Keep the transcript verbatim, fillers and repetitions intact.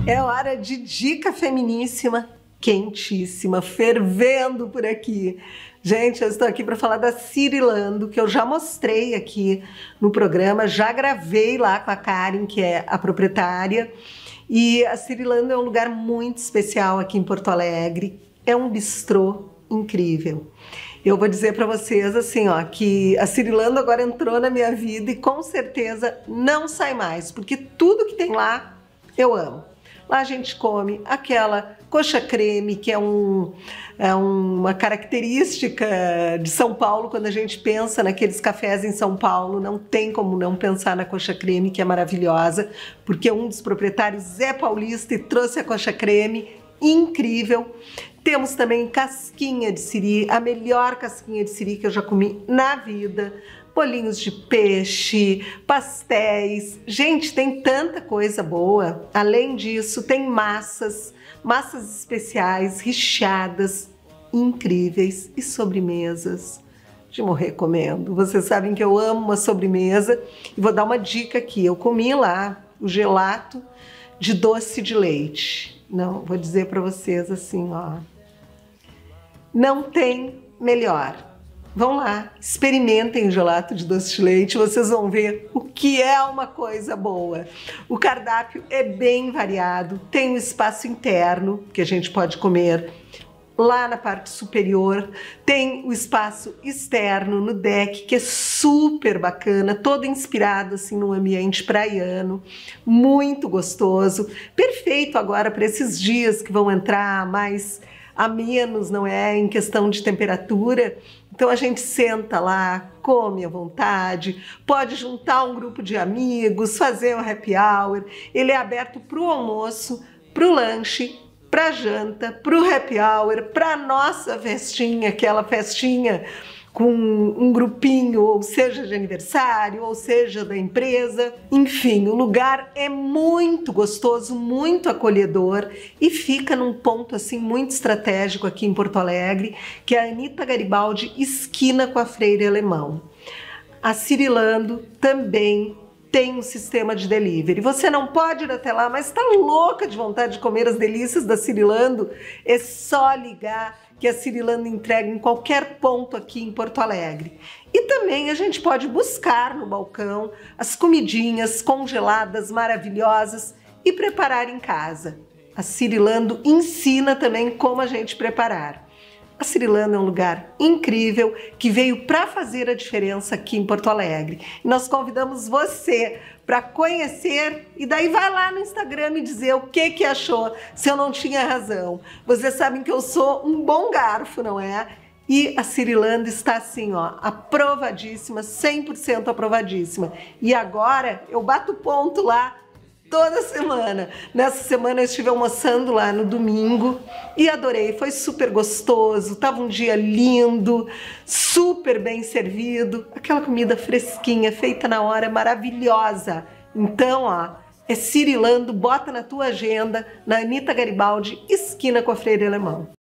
É hora de dica feminíssima, quentíssima, fervendo por aqui. Gente, eu estou aqui para falar da Cirilando, que eu já mostrei aqui no programa, já gravei lá com a Karen, que é a proprietária. E a Cirilando é um lugar muito especial aqui em Porto Alegre. É um bistrô incrível. Eu vou dizer para vocês assim, ó, que a Cirilando agora entrou na minha vida e com certeza não sai mais, porque tudo que tem lá eu amo. Lá a gente come aquela coxa creme, que é, um, é uma característica de São Paulo. Quando a gente pensa naqueles cafés em São Paulo, não tem como não pensar na coxa creme, que é maravilhosa, porque um dos proprietários é paulista e trouxe a coxa creme, incrível. Temos também casquinha de siri, a melhor casquinha de siri que eu já comi na vida. Bolinhos de peixe, pastéis. Gente, tem tanta coisa boa. Além disso, tem massas, massas especiais, recheadas, incríveis e sobremesas de morrer comendo. Vocês sabem que eu amo uma sobremesa e vou dar uma dica aqui. Eu comi lá o gelato de doce de leite. Não, vou dizer para vocês assim, ó. Não tem melhor. Vão lá, experimentem o gelato de doce de leite, vocês vão ver o que é uma coisa boa. O cardápio é bem variado, tem um espaço interno que a gente pode comer lá na parte superior, tem o espaço externo no deck, que é super bacana, todo inspirado assim num ambiente praiano, muito gostoso, perfeito agora para esses dias que vão entrar mais a menos, não é, em questão de temperatura. Então a gente senta lá, come à vontade, pode juntar um grupo de amigos, fazer um happy hour. Ele é aberto para o almoço, para o lanche, para a janta, para o happy hour, para a nossa festinha, aquela festinha com um grupinho, ou seja de aniversário, ou seja da empresa. Enfim, o lugar é muito gostoso, muito acolhedor e fica num ponto assim muito estratégico aqui em Porto Alegre, que é a Anita Garibaldi, esquina com a Freire Alemão. A Cirilando também tem um sistema de delivery. Você não pode ir até lá, mas está louca de vontade de comer as delícias da Cirilando? É só ligar que a Cirilando entrega em qualquer ponto aqui em Porto Alegre. E também a gente pode buscar no balcão as comidinhas congeladas maravilhosas e preparar em casa. A Cirilando ensina também como a gente preparar. A Cirilando é um lugar incrível que veio para fazer a diferença aqui em Porto Alegre. E nós convidamos você para conhecer e daí vai lá no Instagram me dizer o que que achou, se eu não tinha razão. Vocês sabem que eu sou um bom garfo, não é? E a Cirilando está assim, ó, aprovadíssima, cem por cento aprovadíssima. E agora eu bato ponto lá toda semana. Nessa semana eu estive almoçando lá no domingo e adorei, foi super gostoso, tava um dia lindo, super bem servido, aquela comida fresquinha, feita na hora, maravilhosa. Então, ó, é Cirilando, bota na tua agenda, na Anita Garibaldi, esquina com a Freire Alemão.